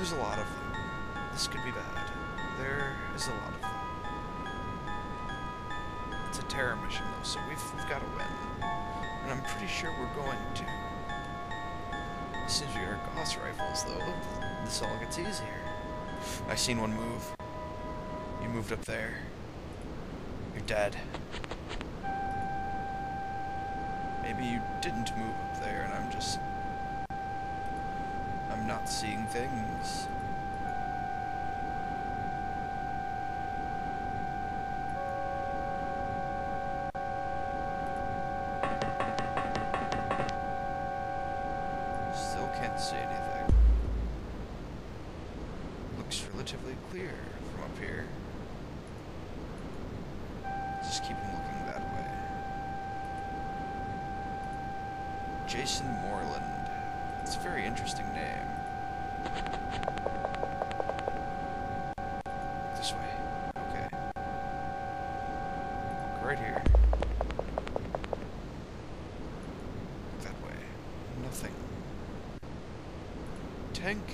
There's a lot of them. This could be bad. There is a lot of them. It's a terror mission, though, so we've got to win. And I'm pretty sure we're going to. As soon as we get our Gauss rifles, though, this all gets easier. I seen one move. You moved up there. You're dead. Maybe you didn't move up there, and I'm not seeing things. Still can't see anything. Looks relatively clear from up here. Just keep him looking that way. Jason Moreland. It's a very interesting name. This way. Okay. Right here. That way. Nothing. Tank.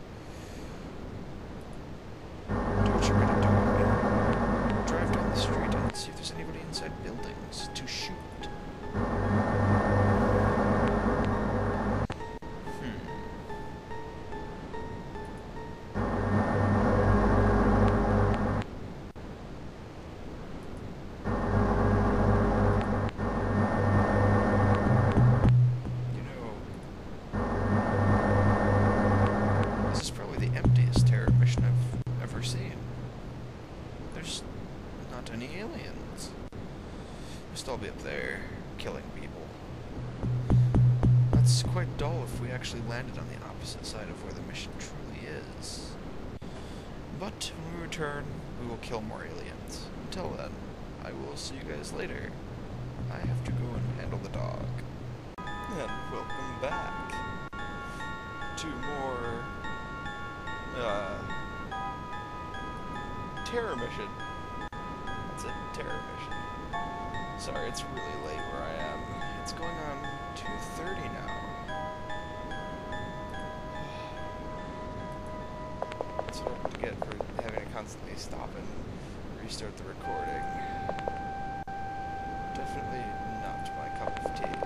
Do what you're gonna do. Drive down the street and see if there's anybody inside buildings to shoot. I'll be up there, killing people. That's quite dull if we actually landed on the opposite side of where the mission truly is. But when we return, we will kill more aliens. Until then, I will see you guys later. I have to go and handle the dog. And welcome back to more terror mission. It's a terror mission. Sorry, it's really late where I am. It's going on 2:30 now. That's what I have to get for having to constantly stop and restart the recording. Definitely not my cup of tea.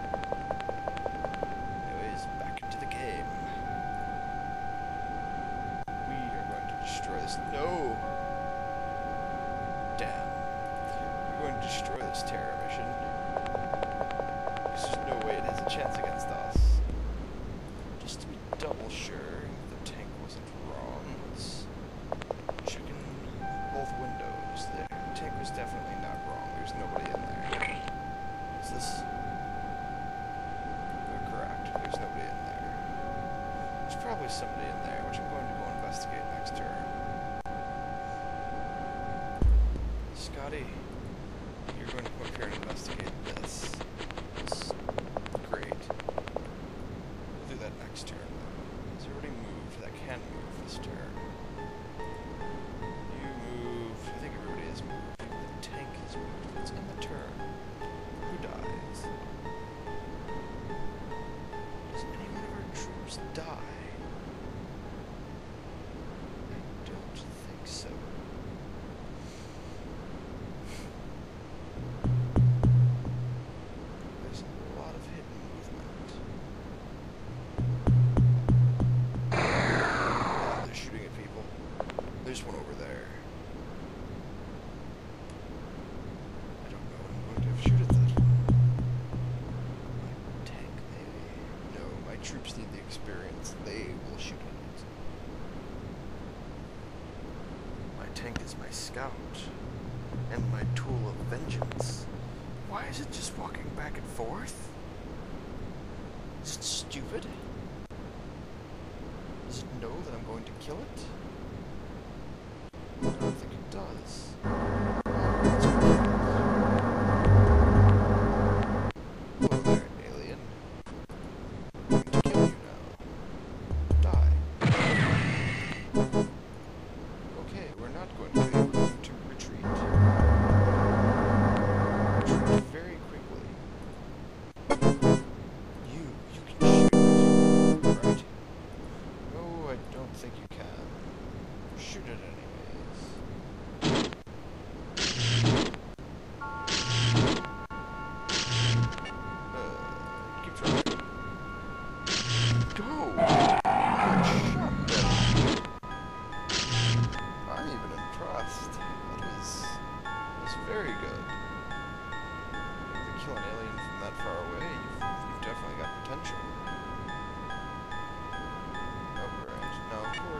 Anyways, back into the game. We are going to destroy this. No! Damn. Going to destroy this terror mission. There's no way it has a chance against us. Just to be double sure the tank wasn't wrong, let's check in both windows. The tank was definitely not wrong. There's nobody in there. Is this? You're correct. There's nobody in there. There's probably somebody in there, which I'm going to go investigate next turn. Scotty. You're going to come up here and investigate this. This great. We'll do that next turn, though. Has everybody moved that can move this turn? You move. I think everybody has moved. The tank has moved. Let's end the turn. Who dies? Does any one of our troops die? I don't think so. There's one over there. I don't know. I'm going to shoot at that one. My tank, maybe? No, my troops need the experience. They will shoot at it. My tank is my scout. And my tool of vengeance. Why is it just walking back and forth? Is it stupid? Does it know that I'm going to kill it? I don't think it does. Hello there, alien. I'm going to kill you now. Die. Okay, we're not going to be able to retreat. Retreat very quickly. You can shoot. Right. No, I don't think you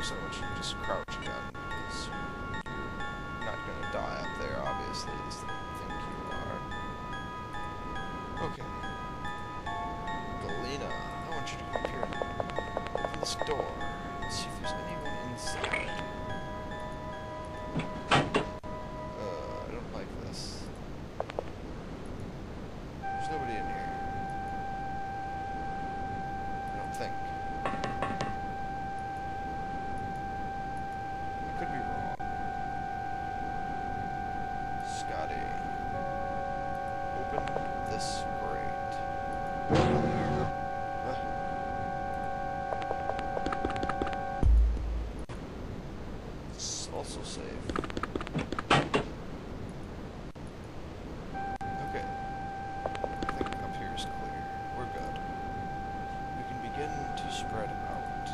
course, I want you to just crouch again, because you're not going to die up there, obviously. At least I don't think you are. Okay. Galena, I want you to come up here and open this door and see if there's anyone inside. I don't like this. There's nobody in here. I don't think. I could be wrong. Scotty, open this grate. It's also safe. Okay. I think up here is clear. We're good. We can begin to spread out.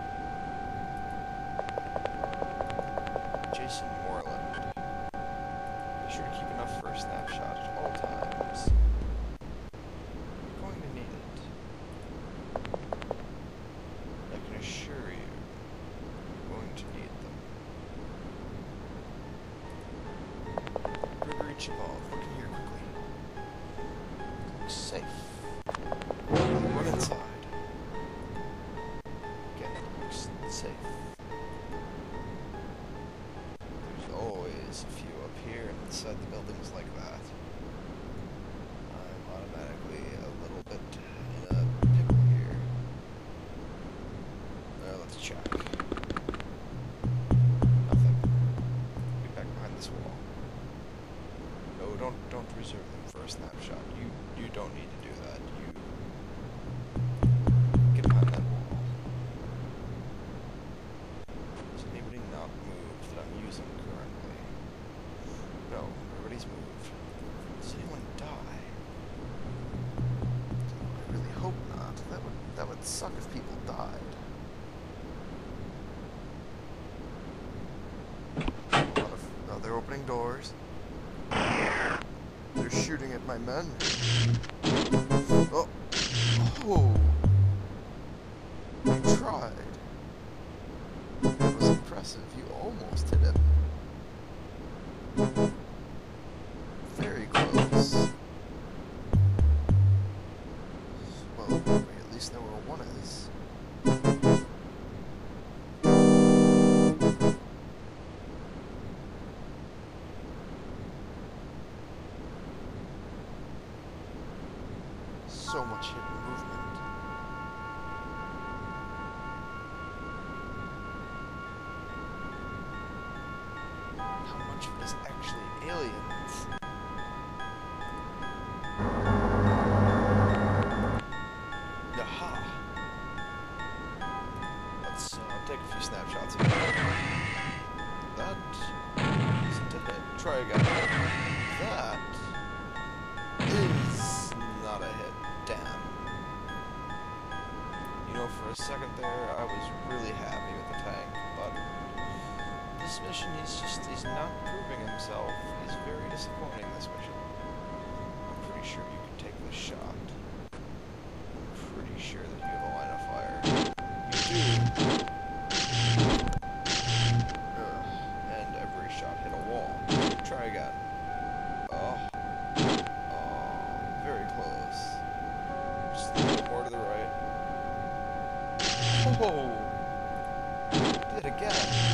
Jason Moreland. Be sure to keep enough for a snapshot at all times. You're going to need it. I can assure you, you're going to need them. Gregory Chipov, look in here quickly. Looks safe. Run inside. Again, it looks safe. There's always a few up here and inside the buildings like that. I'm automatically a little bit in a pickle here. Let's check. Nothing. Get back behind this wall. No, don't reserve them for a snapshot. You don't need to do that. You get behind that wall. Is anybody not moved that I'm using currently? No, everybody's moved. Does anyone die? I really hope not. That would suck if people died. Oh, they're opening doors. They're shooting at my men. Oh. Oh. You tried. That was impressive. You almost hit him. Very close. Well, we at least know where one is. So much hidden movement. How much of it is actually aliens? Yaha. Let's take a few snapshots of it. That isn't a hit. Try again. That is not a hit. Damn. You know, for a second there, I was really happy with the tank, but this mission, he's not proving himself. He's very disappointing, this mission. I'm pretty sure you can take this shot. I'm pretty sure that you have a line of fire. You do. And every shot hit a wall. Try again. Oh. Very close. Just a little more to the right. Oh! Did it again.